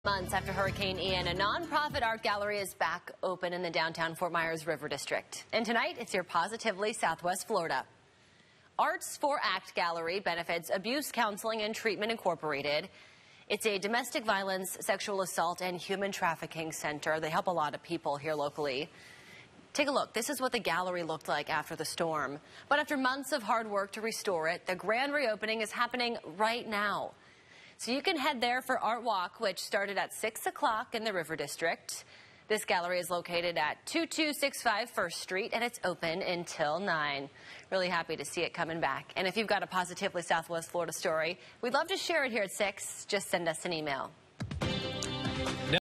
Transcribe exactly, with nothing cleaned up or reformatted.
Months after Hurricane Ian, a nonprofit art gallery is back open in the downtown Fort Myers River District. And tonight, it's your Positively Southwest Florida. Arts for Act Gallery benefits Abuse Counseling and Treatment Incorporated. It's a domestic violence, sexual assault, and human trafficking center. They help a lot of people here locally. Take a look. This is what the gallery looked like after the storm. But after months of hard work to restore it, the grand reopening is happening right now. So you can head there for Art Walk, which started at six o'clock in the River District. This gallery is located at two two six five First Street, and it's open until nine. Really happy to see it coming back. And if you've got a Positively Southwest Florida story, we'd love to share it here at six. Just send us an email.